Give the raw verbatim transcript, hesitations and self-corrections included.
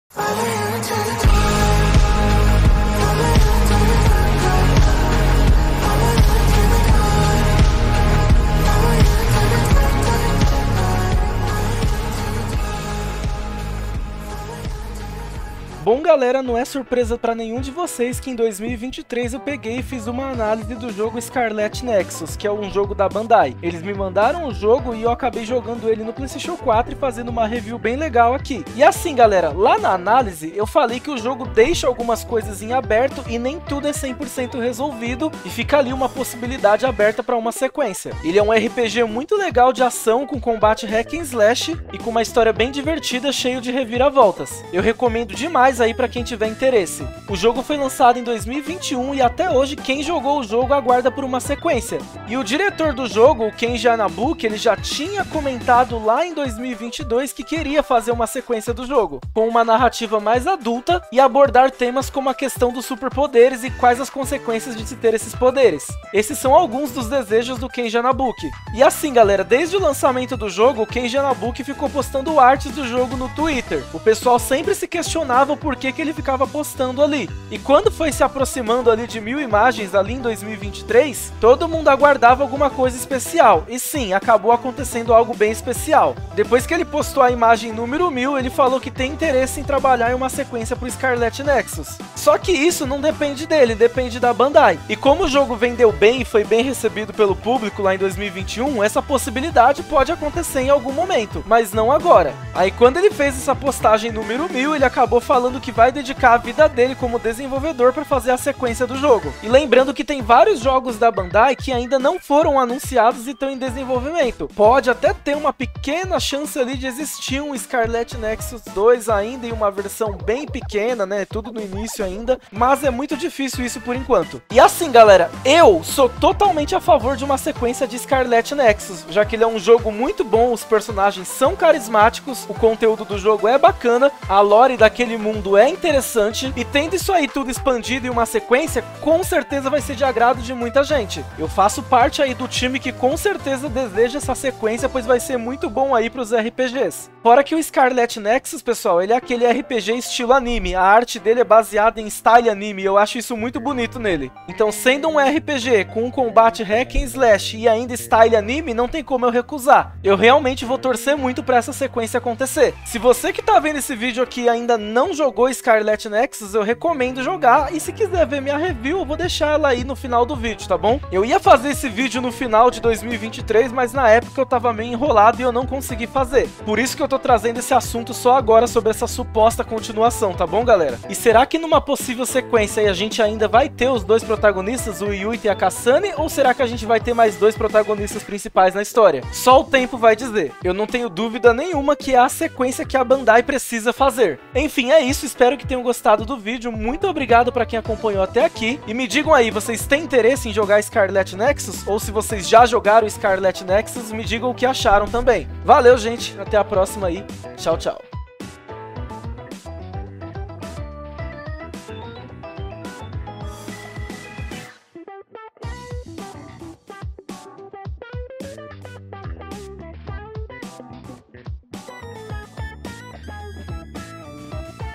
Bom galera, não é surpresa pra nenhum de vocês que em dois mil e vinte e três eu peguei e fiz uma análise do jogo Scarlet Nexus, que é um jogo da Bandai. Eles me mandaram o jogo e eu acabei jogando ele no PlayStation quatro e fazendo uma review bem legal aqui. E assim galera, lá na análise eu falei que o jogo deixa algumas coisas em aberto e nem tudo é cem por cento resolvido e fica ali uma possibilidade aberta para uma sequência. Ele é um R P G muito legal de ação com combate hack and slash e com uma história bem divertida, cheio de reviravoltas. Eu recomendo demais aí para quem tiver interesse. O jogo foi lançado em dois mil e vinte e um e até hoje quem jogou o jogo aguarda por uma sequência. E o diretor do jogo, o Kenji Hanabuki, ele já tinha comentado lá em dois mil e vinte e dois que queria fazer uma sequência do jogo, com uma narrativa mais adulta e abordar temas como a questão dos superpoderes e quais as consequências de se ter esses poderes. Esses são alguns dos desejos do Kenji Hanabuki. E assim galera, desde o lançamento do jogo, o Kenji Hanabuki ficou postando artes do jogo no Twitter. O pessoal sempre se questionava por que que ele ficava postando ali. E quando foi se aproximando ali de mil imagens ali em dois mil e vinte e três, todo mundo aguardava alguma coisa especial. E sim, acabou acontecendo algo bem especial. Depois que ele postou a imagem número mil, ele falou que tem interesse em trabalhar em uma sequência para o Scarlet Nexus. Só que isso não depende dele, depende da Bandai. E como o jogo vendeu bem e foi bem recebido pelo público lá em dois mil e vinte e um, essa possibilidade pode acontecer em algum momento, mas não agora. Aí quando ele fez essa postagem número mil, ele acabou falando que vai dedicar a vida dele como desenvolvedor para fazer a sequência do jogo. E lembrando que tem vários jogos da Bandai que ainda não foram anunciados e estão em desenvolvimento. Pode até ter uma pequena chance ali de existir um Scarlet Nexus dois ainda em uma versão bem pequena, né? Tudo no início ainda, mas é muito difícil isso por enquanto. E assim galera, eu sou totalmente a favor de uma sequência de Scarlet Nexus, já que ele é um jogo muito bom, os personagens são carismáticos, o conteúdo do jogo é bacana, a lore daquele mundo é interessante, e tendo isso aí tudo expandido em uma sequência, com certeza vai ser de agrado de muita gente. Eu faço parte aí do time que com certeza deseja essa sequência, pois vai ser muito bom aí para os R P Gs. Fora que o Scarlet Nexus, pessoal, ele é aquele R P G estilo anime, a arte dele é baseada em style anime, e eu acho isso muito bonito nele. Então, sendo um R P G com um combate hack and slash e ainda style anime, não tem como eu recusar. Eu realmente vou torcer muito para essa sequência acontecer. Se você que tá vendo esse vídeo aqui ainda não jogou Scarlet Nexus, eu recomendo jogar, e se quiser ver minha review, eu vou deixar ela aí no final do vídeo, tá bom? Eu ia fazer esse vídeo no final de dois mil e vinte e três, mas na época eu tava meio enrolado e eu não consegui fazer. Por isso que eu tô trazendo esse assunto só agora sobre essa suposta continuação, tá bom galera? E será que numa possível sequência aí a gente ainda vai ter os dois protagonistas, o Yuita e a Kasane, ou será que a gente vai ter mais dois protagonistas principais na história? Só o tempo vai dizer. Eu não tenho dúvida nenhuma que é a sequência que a Bandai precisa fazer. Enfim, é isso, espero que tenham gostado do vídeo, muito obrigado para quem acompanhou até aqui, e me digam aí, vocês têm interesse em jogar Scarlet Nexus? Ou se vocês já jogaram Scarlet Nexus, me digam o que acharam também. Valeu gente, até a próxima aí, tchau tchau.